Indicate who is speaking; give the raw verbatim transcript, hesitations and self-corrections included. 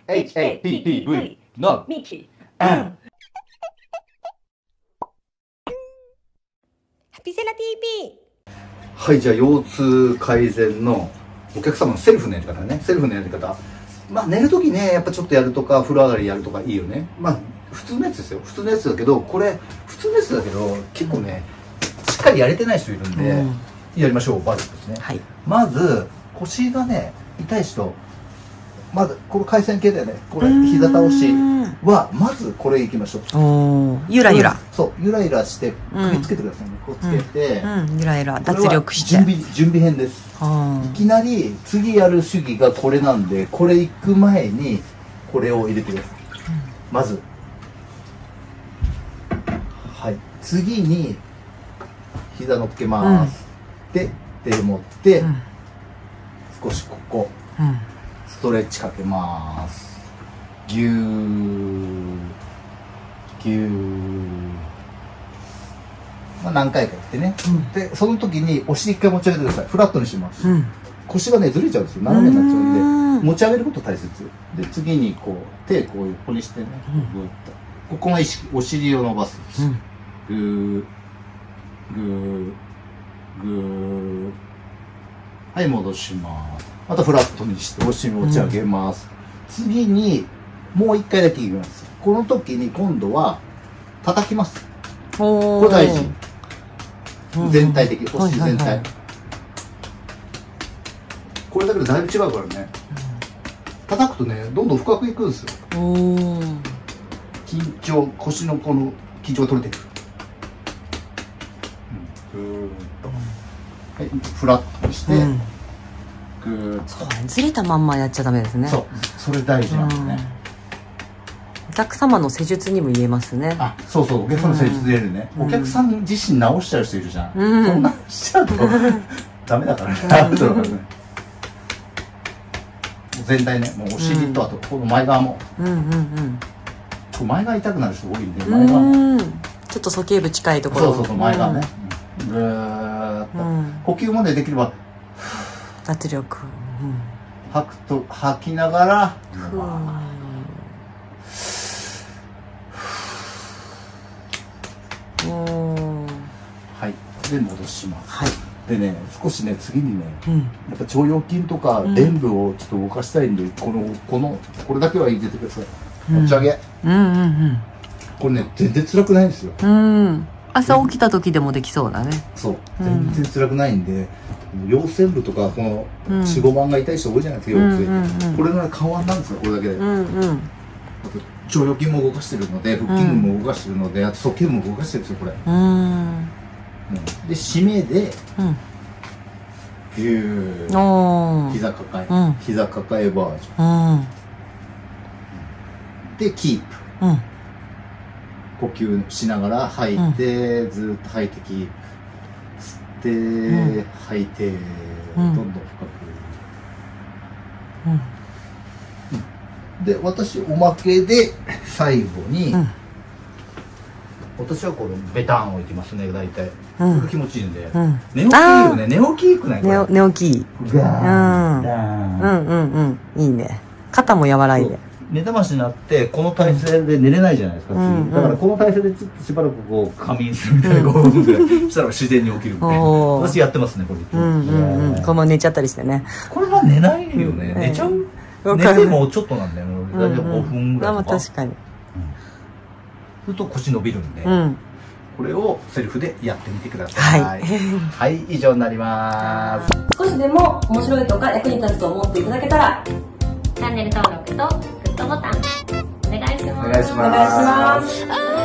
Speaker 1: エイチエーピーピーブイ の
Speaker 2: ミキ。
Speaker 1: ハ
Speaker 2: ピセラ ティーピー。
Speaker 3: はい、じゃあ腰痛改善のお客様のセルフのやり方ね。セルフのやり方。まあ寝るときね、やっぱちょっとやるとか、風呂上がりやるとかいいよね。まあ普通のやつですよ。普通のやつだけど、これ普通のやつだけど、結構ね、しっかりやれてない人いるんで、うん、やりましょう。バージョンですね。はい。まず腰がね痛い人、まずこの回線系だよね。これ膝倒しはまずこれいきましょう。
Speaker 4: おゆらゆら。
Speaker 3: そうゆらゆらして首つけてくださいね。こうつけて、
Speaker 4: うん、ゆらゆら脱力して。
Speaker 3: 準備準備編です。いきなり次やる主義がこれなんで、これ行く前にこれを入れてください。まず、はい。次に膝乗っけます。で手持って。少しここ、うん、ストレッチかけます。ぎゅーぎゅー、まあ、何回かやってね、うん、でその時にお尻一回持ち上げてください。フラットにします、うん、腰がねずれちゃうんですよ。斜めになっちゃうんで持ち上げること大切で、次にこう手こう横にしてね、うん、こうここが意識、お尻を伸ばす、うん、ぐーぐーぐー、はい、戻します。またフラットにしてお尻持ち上げます、うん、次にもう一回だけいきます。この時に今度は叩きます。これ大事。全体的、お尻全体。これだけでだいぶ違うからね。叩くとねどんどん深くいくんですよ。緊張、腰のこの緊張が取れてくる。ぐーっと、はい、フラットにして、うん
Speaker 4: そうずれたまんまやっちゃダメですね。
Speaker 3: そう、それ大事なんですね。
Speaker 4: お客様の施術にも言えますね。
Speaker 3: あ、そうそう、お客様の施術で言えるね。お客さん自身直しちゃう人いるじゃん。そんなしちゃうとダメだからね。全体ね、もうお尻とあとこの前側も。前側痛くなる人多いんで、前側も。
Speaker 4: ちょっと鼠径部近いところ。
Speaker 3: そうそうそう、前側ね。ぐーっと呼吸までできれば。
Speaker 4: 脱力、うん、
Speaker 3: 吐くと吐きながら、はいで戻します、はい、でね少しね次にね、うん、やっぱ腸腰筋とか臀部をちょっと動かしたいんで、うん、このこのこれだけは入れてください。持ち上げ、これね全然辛くないんですよ。うん
Speaker 4: 朝起きた時でもできそうだね。
Speaker 3: そう全然辛くないんで、腰線部とかこのよん、ごばんが痛い人多いじゃないですか、腰痛。これの緩和なんですよ、これだけで。あと腸腰筋も動かしてるので、腹筋も動かしてるので、あと鼠径も動かしてるんですよ、これ。で締めでギュー膝抱え、膝抱えバージョンでキープ、呼吸しながら吐いて、うん、ずっと吐いてキープ吸って、うん、吐いて、うん、どんどん深く、うん、で私おまけで最後に、うん、私はこれベタンをいきますね大体、うん、これ気持ちいいんで、うん、寝起きいいよね。寝起きいいくないこれ。
Speaker 4: 寝起きいい。ガーンうんうんうんいいね。肩も和らいで。
Speaker 3: 寝たましになってこの体勢で寝れないじゃないですか、うん、だからこの体勢でちょっとしばらくこう仮眠するみたいなごふんぐらいしたら自然に起きるんで私やってますねこれ。こ
Speaker 4: のまま寝ちゃったりしてね。
Speaker 3: これは寝ないよね、寝ちゃう。寝てもちょっとなんだよね、大体ごふんぐらいとか。
Speaker 4: 確かに。
Speaker 3: すると腰伸びるんで、これをセルフでやってみてください。はい、はい、以上になります。
Speaker 2: 少しでも面白いとか役に立つと思っていただけたらチャンネル登録とグッドボタンお願いします。
Speaker 3: お願いします。